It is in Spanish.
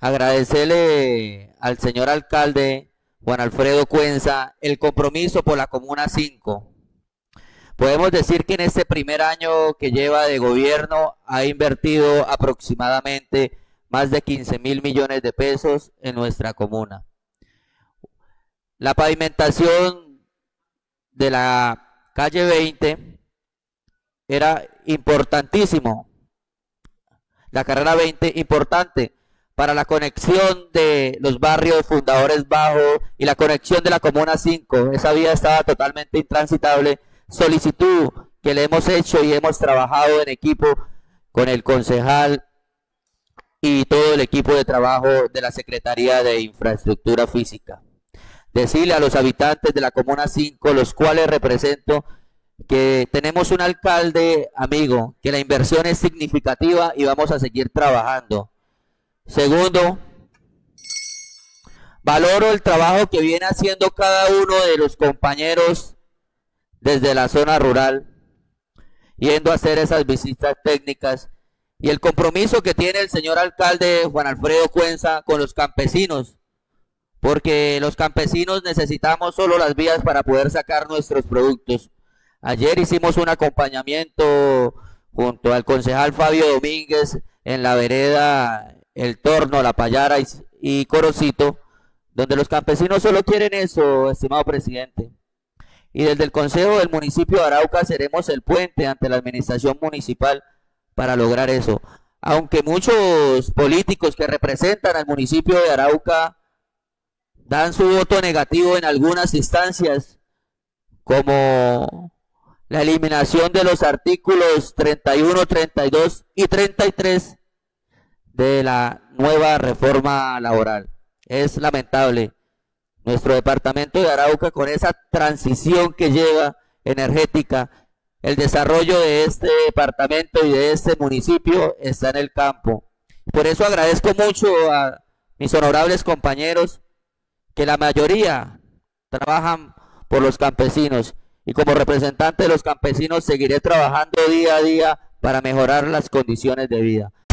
agradecerle al señor alcalde Juan Alfredo Cuenza el compromiso por la Comuna 5. Podemos decir que en este primer año que lleva de gobierno ha invertido aproximadamente más de 15.000 millones de pesos en nuestra comuna. La pavimentación de la calle 20 era importantísimo. La carrera 20 importante para la conexión de los barrios Fundadores Bajo y la conexión de la Comuna 5. Esa vía estaba totalmente intransitable. Solicitud que le hemos hecho y hemos trabajado en equipo con el concejal y todo el equipo de trabajo de la Secretaría de Infraestructura Física. Decirle a los habitantes de la Comuna 5, los cuales represento, que tenemos un alcalde amigo, que la inversión es significativa y vamos a seguir trabajando. Segundo, valoro el trabajo que viene haciendo cada uno de los compañeros desde la zona rural, yendo a hacer esas visitas técnicas, y el compromiso que tiene el señor alcalde Juan Alfredo Cuenza con los campesinos, porque los campesinos necesitamos solo las vías para poder sacar nuestros productos. Ayer hicimos un acompañamiento junto al concejal Fabio Domínguez en la vereda El Torno, La Payara y Corocito, donde los campesinos solo quieren eso, estimado presidente. Y desde el Consejo del Municipio de Arauca seremos el puente ante la administración municipal para lograr eso. Aunque muchos políticos que representan al municipio de Arauca dan su voto negativo en algunas instancias, como la eliminación de los artículos 31, 32 y 33 de la nueva reforma laboral. Es lamentable. Nuestro departamento de Arauca, con esa transición que lleva energética, el desarrollo de este departamento y de este municipio está en el campo. Por eso agradezco mucho a mis honorables compañeros, que la mayoría trabajan por los campesinos, y como representante de los campesinos seguiré trabajando día a día para mejorar las condiciones de vida.